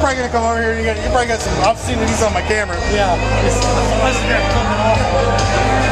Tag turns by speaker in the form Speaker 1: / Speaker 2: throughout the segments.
Speaker 1: probably gonna come over here. You probably got some obscenities on my camera.
Speaker 2: Yeah. It's coming off.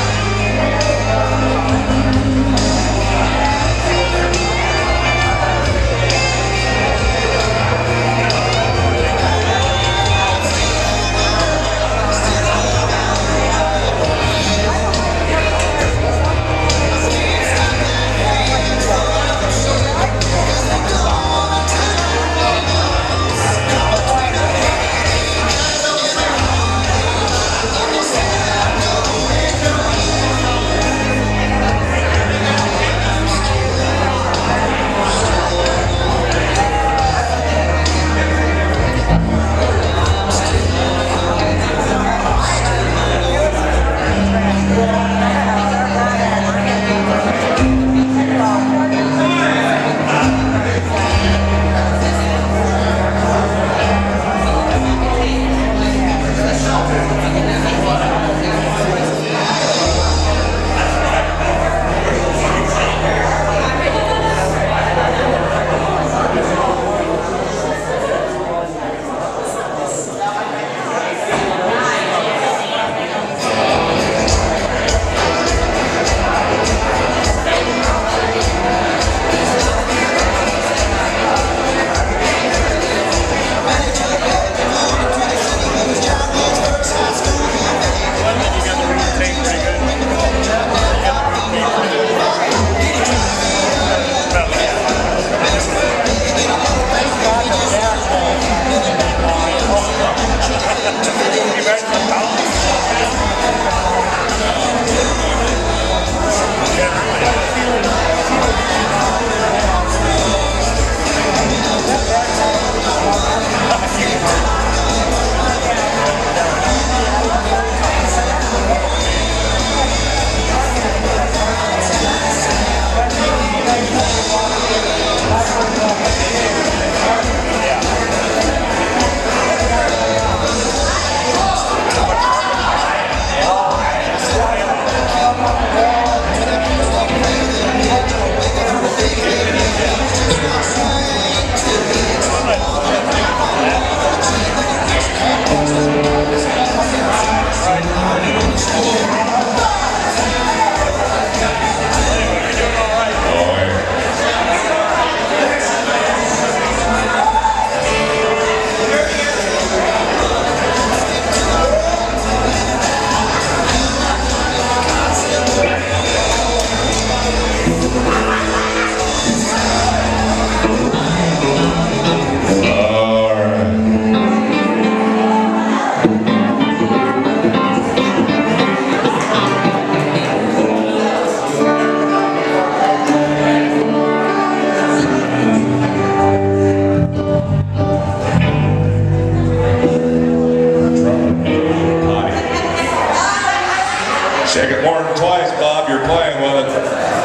Speaker 3: Shake it more than twice, Bob. You're playing with it.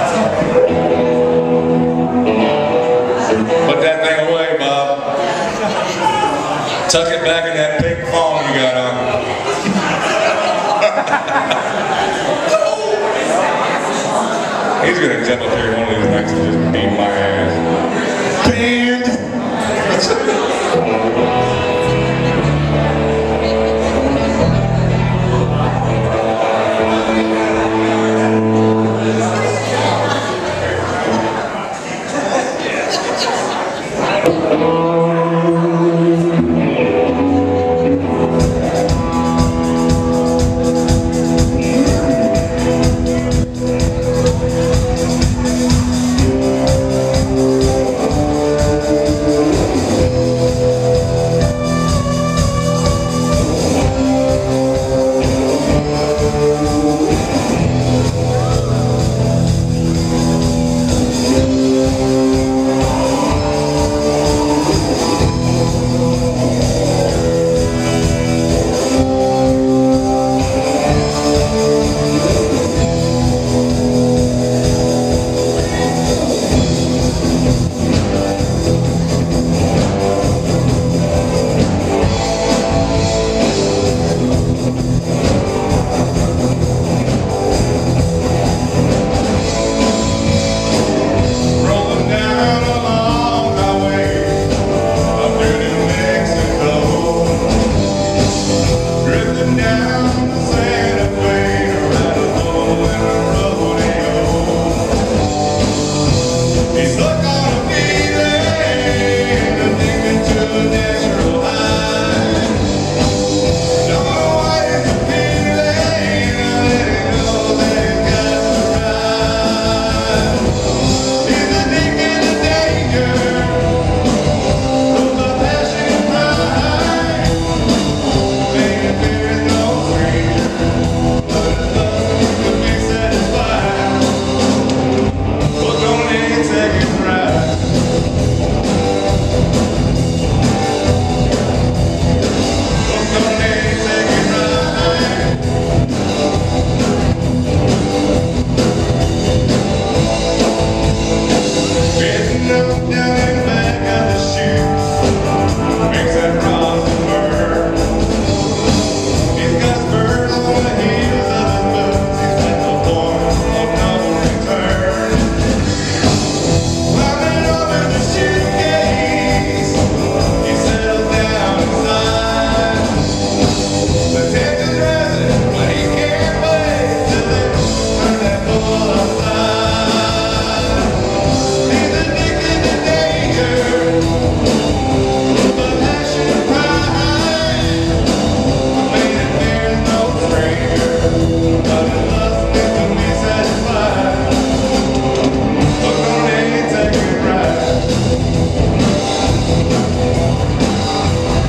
Speaker 3: Put that thing away, Bob. Tuck it back in that pink thong you got on. He's going to jump up here one of these nights and just beat my ass. Band!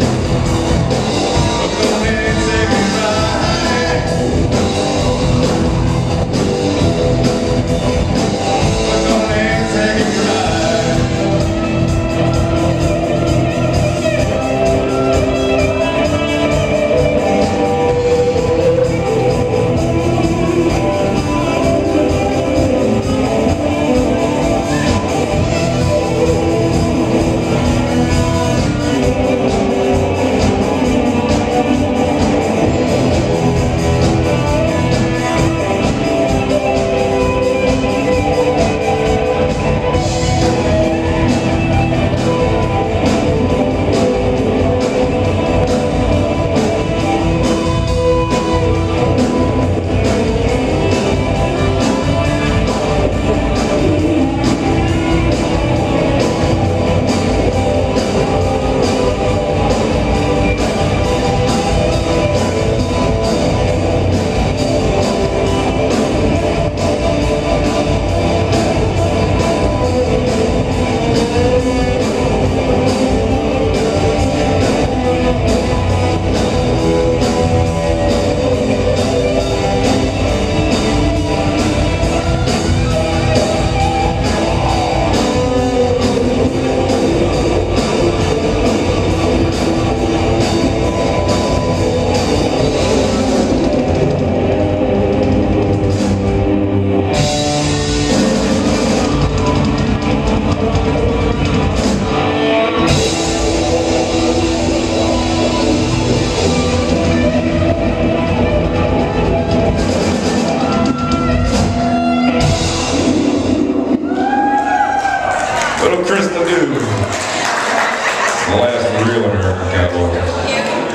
Speaker 3: Little Chris Ledoux, the last real American cowboy.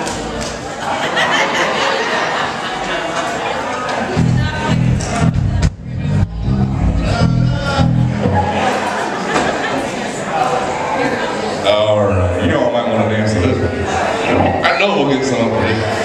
Speaker 3: All right, you know I might want to dance to this one. I know we'll get some of it.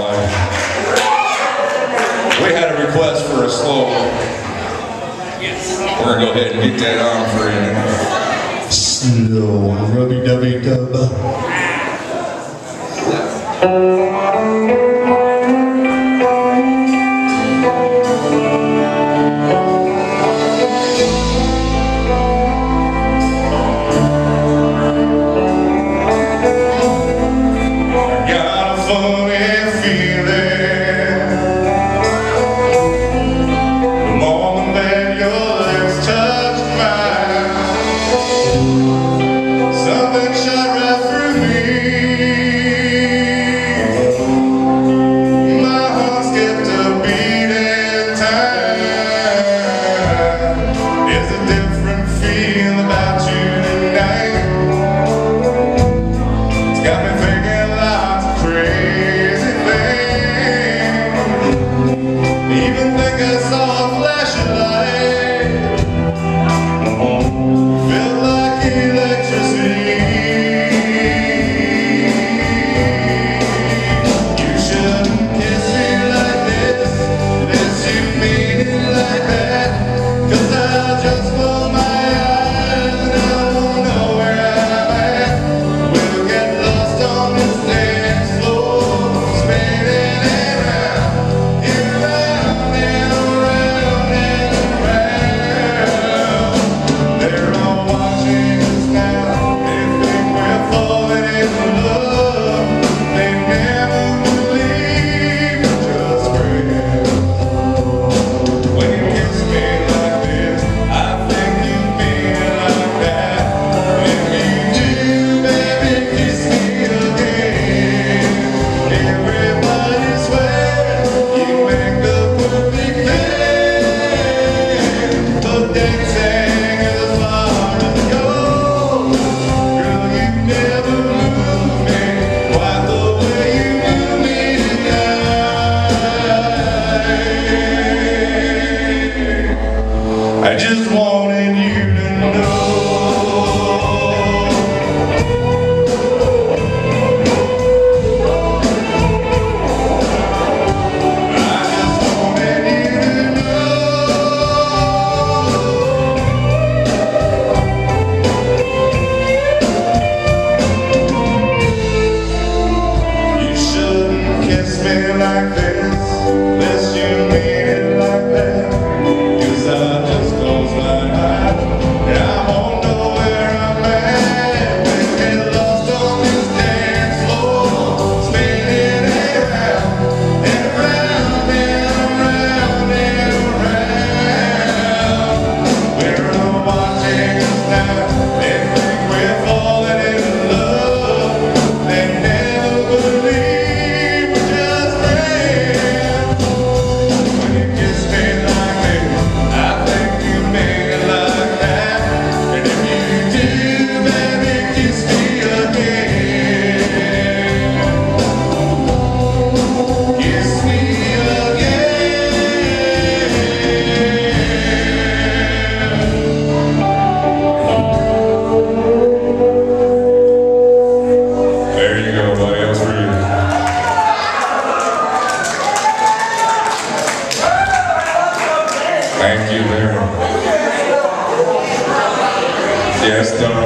Speaker 3: life. We had a request for a slow. We're gonna go ahead and get that on for you. Slow rubby-dubby-dub. I just wanted you to know. I just wanted you to know. You shouldn't kiss me like this, unless you mean it like that. 'Cause I just close my eyes and I won't know where I'm at. When get lost on this dance floor, spinning around and around and around and around. We're all watching us now. They think we're falling in love. They never believe we're just friends. When you kiss me like this, I think you mean it like that. And if you do, baby, kiss me again. Kiss me again. There you go, buddy. That was for you. Thank you very much. Yes, Doug.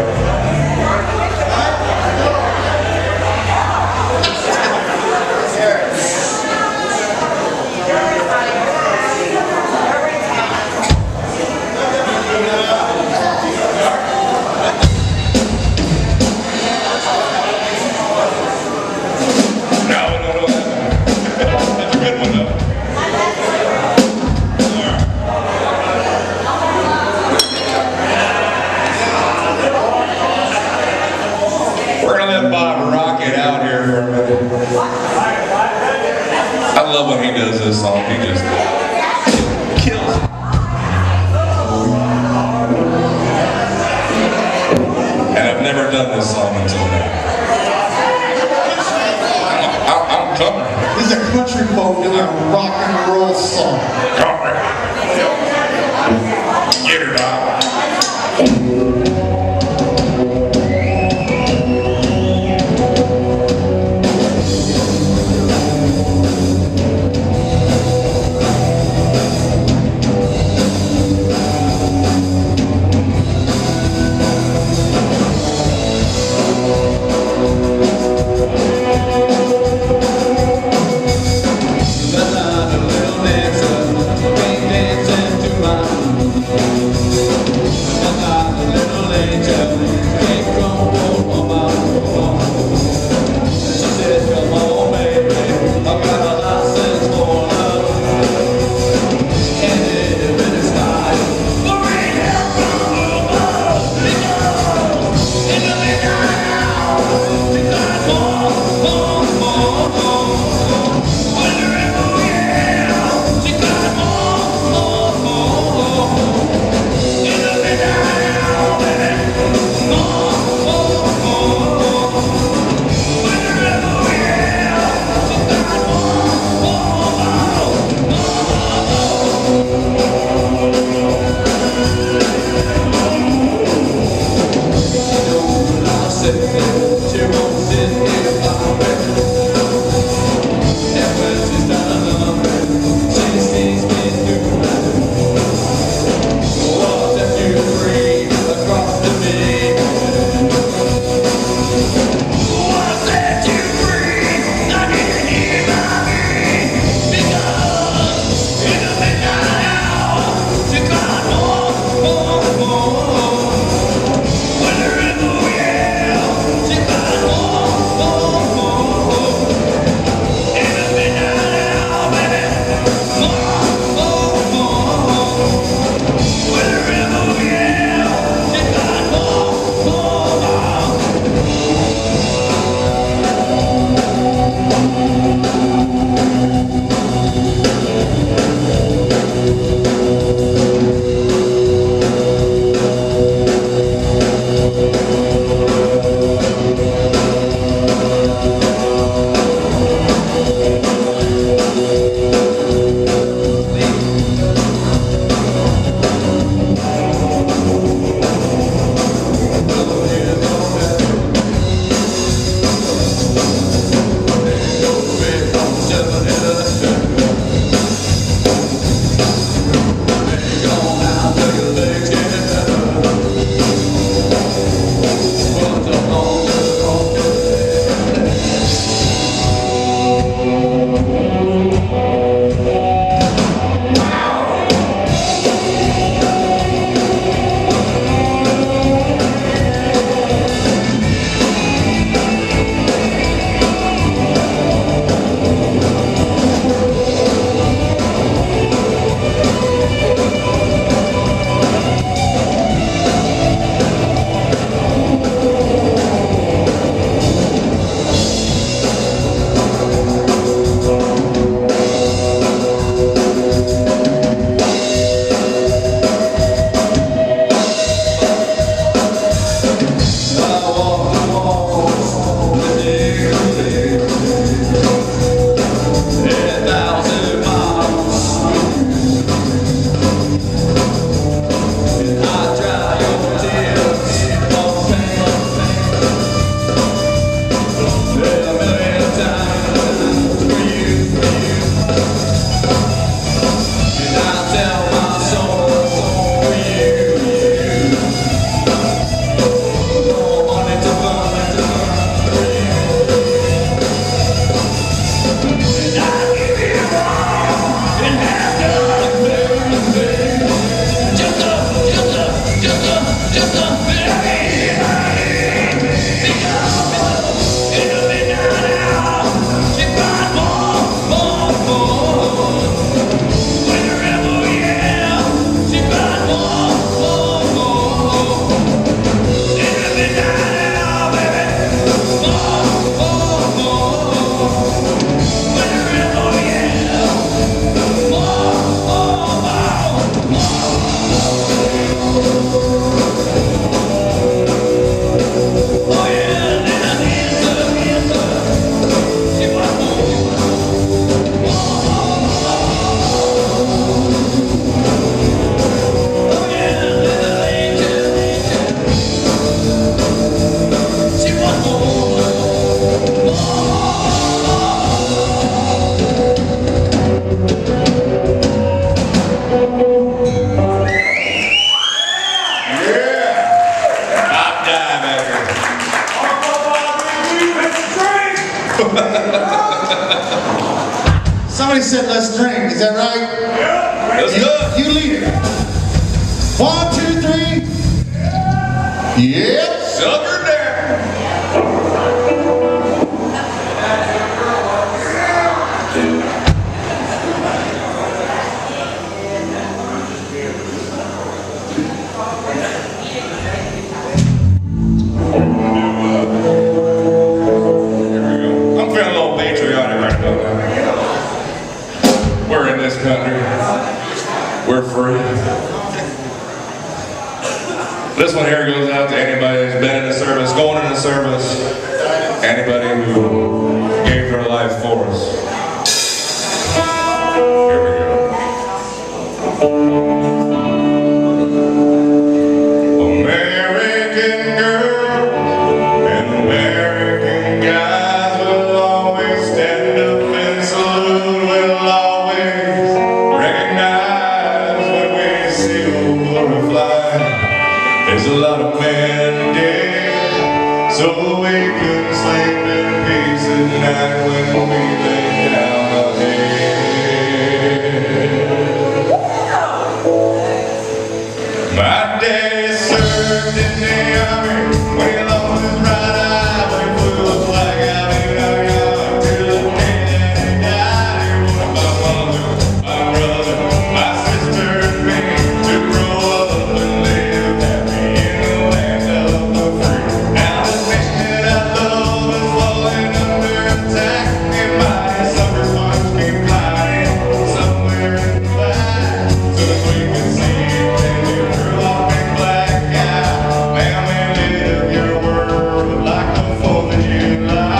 Speaker 3: No, that's a good one, though. We're gonna let Bob rock it out here for a minute. I love when he does this song. He just kills it. And I've never done this song until now. I'm coming.
Speaker 1: This is a country folk doing a rock and roll song.
Speaker 3: Coming. Get her, Bob.
Speaker 1: Somebody said let's drink. Is that right?
Speaker 3: Yeah. Let's go.
Speaker 1: You lead it. 1, 2, 3. Yep.
Speaker 3: Sucker down. We're in this country. We're free. This one here goes out to anybody who's been in the service, going in the service, anybody who gave their life for us. Here we go. American girl and American guys will always stand up and salute. We'll always recognize when we see old glory fly. There's a lot of men dead, so we can sleep in peace at night when we lay down our head. My daddy served in the army when he lost his right eye, when he flew a flag out in our yard till the day that he died. He wanted my mother, my brother, my sister, and me to grow up and live happy in the land of the free. Now this nation that I love is falling under attack, and mighty sucker punch came flying somewhere in the back. Soon as we can see it, then you threw off big black guy. Man, we live your world like the 4th of July.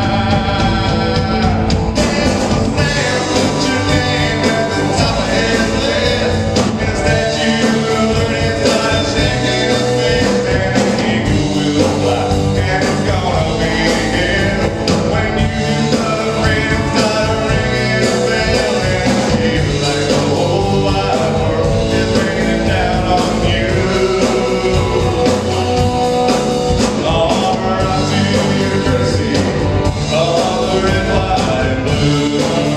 Speaker 3: Stand, put your name at the top of his list. In a statue, learning to shake his fist, and an eagle will fly, and it's gonna be here when you start ringing a bell, and it feels like the whole wide world is raining down on you. All around to your jersey, all the red, white, and blue.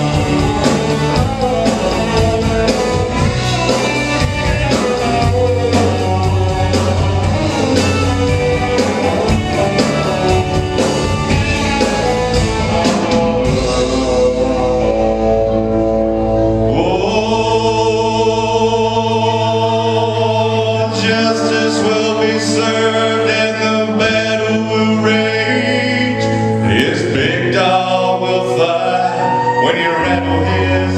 Speaker 3: Oh, justice will be served and the battle will rage. His big dog will fight when you rattle his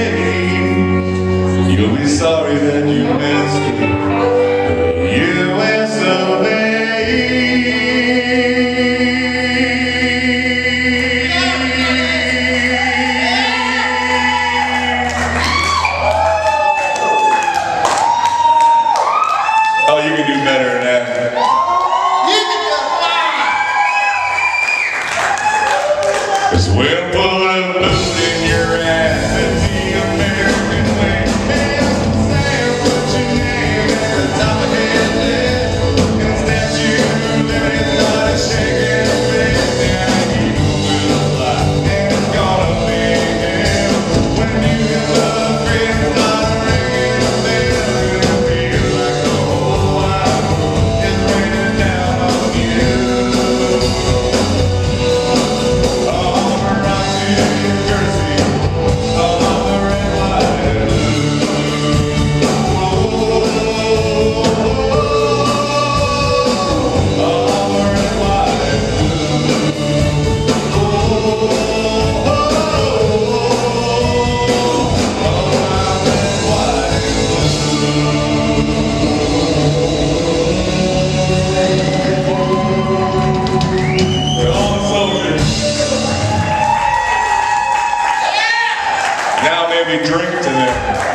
Speaker 3: cage. You'll be sorry that you missed the U.S. of A. Oh, you can do better than that. Cause we'll put a boot in your ass. It's the American way. Hey, Sam, put your name at the top of his list. In a statue, then it's not a shaking fist. And an eagle will fly, and it's gonna be him. When you get the green start ringing a bell, it'll feel like the whole wide world is raining down on you. All around to your jersey, all the red, white, and blue. All the red, white, and all the soldiers. Now maybe drink to them.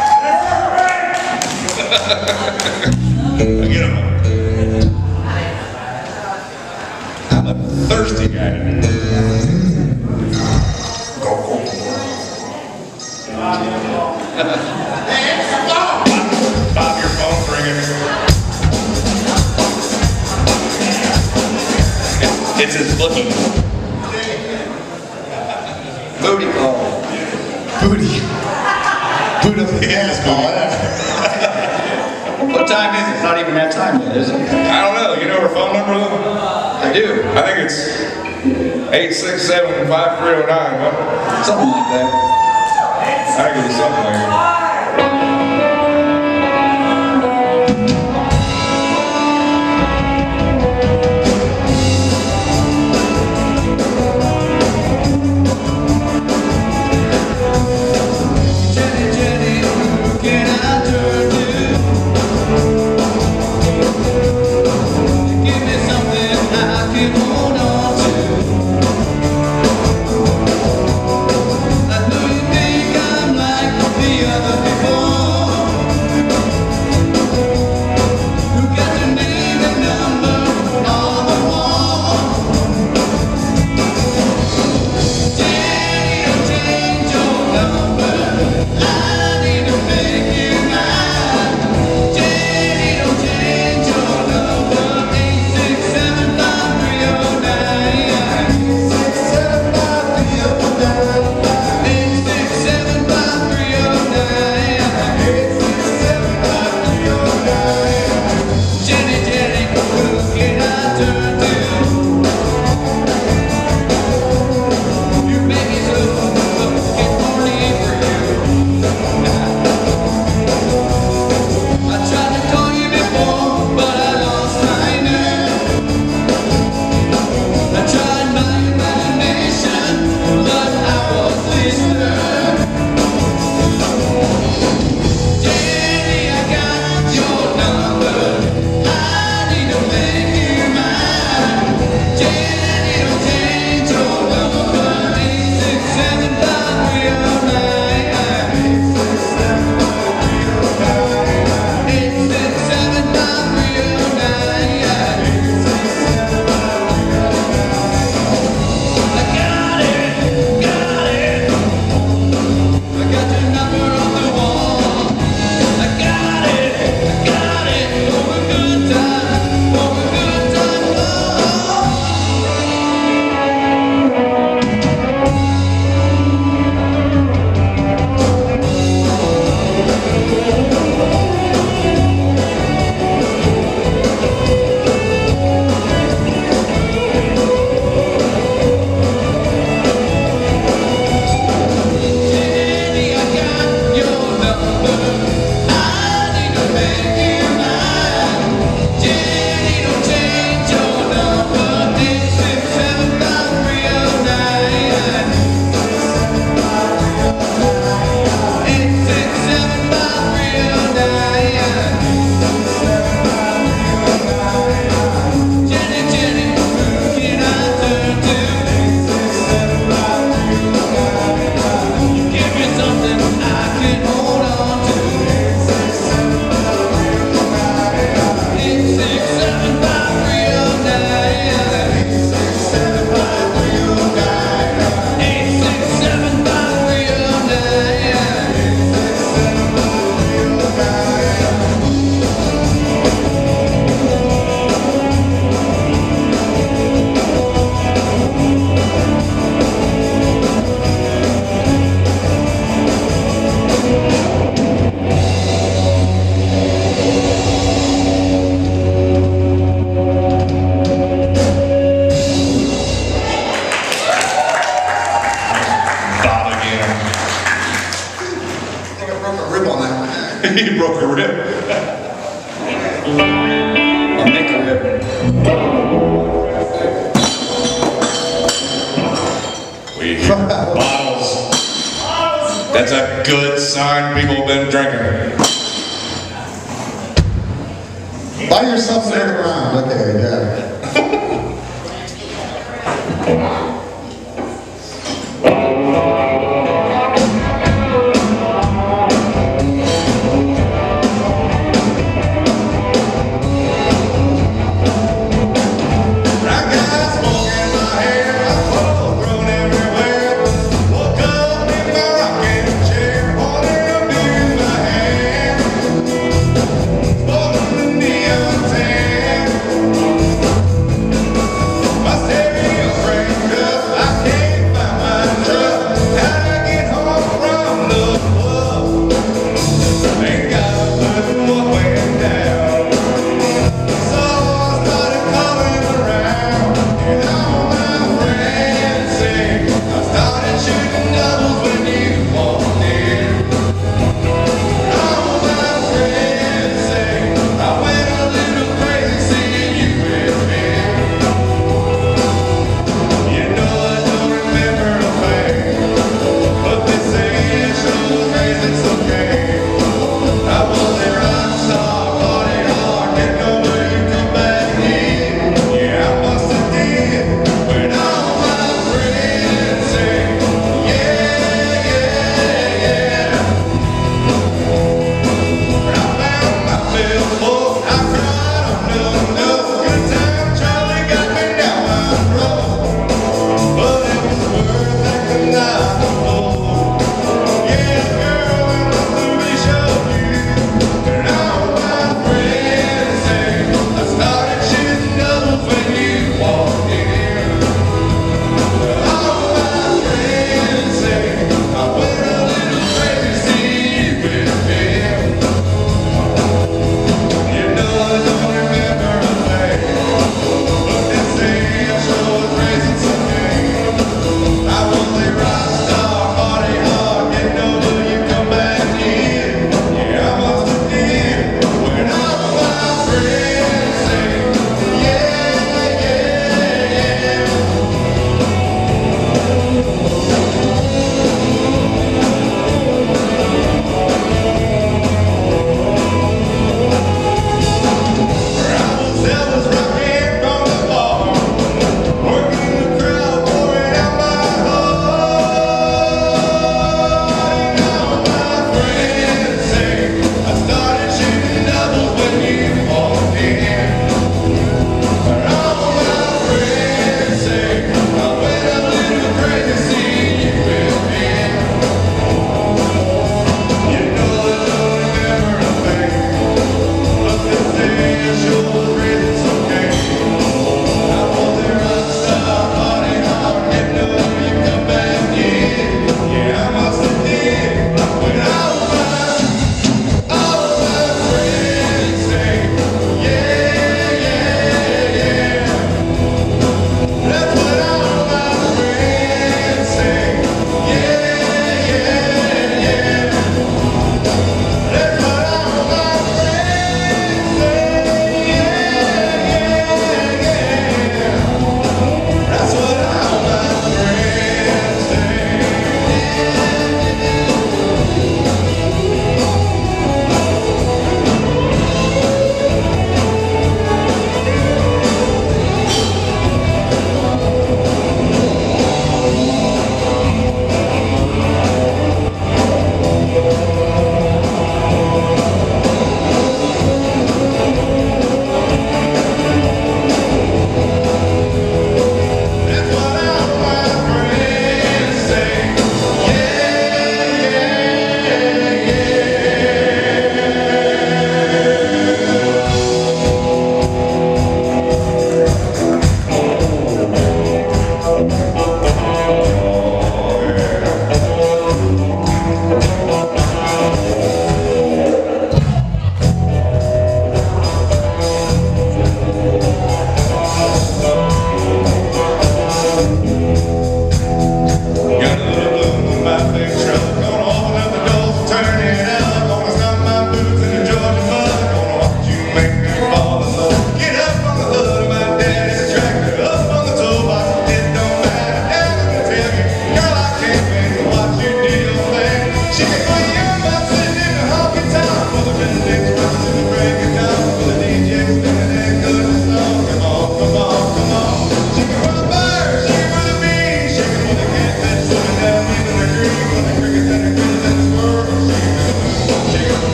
Speaker 3: Get them. I'm a thirsty guy. Bob, your phone's ringing. It's his booking.
Speaker 4: Booty call.
Speaker 1: Booty. Booty of the asshole.
Speaker 2: What time is it? It's not even that time yet, is it?
Speaker 3: I don't know. You know her phone number though?
Speaker 2: I do.
Speaker 3: I think it's 867-5309. What?
Speaker 2: Something like that.
Speaker 3: I think it's something like that.
Speaker 1: He broke a rib.
Speaker 2: I'll make a rib.
Speaker 3: We hear bottles. That's a good sign people have been drinking.
Speaker 1: Buy yourself another round. Okay, yeah.
Speaker 3: My stereo friend.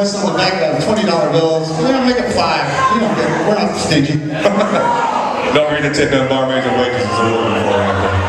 Speaker 1: boys on the back of $20 bills. Yeah, make it $5. You don't get it. We're not stingy.
Speaker 3: Don't read the tip and barmaids and waitresses are looking for you.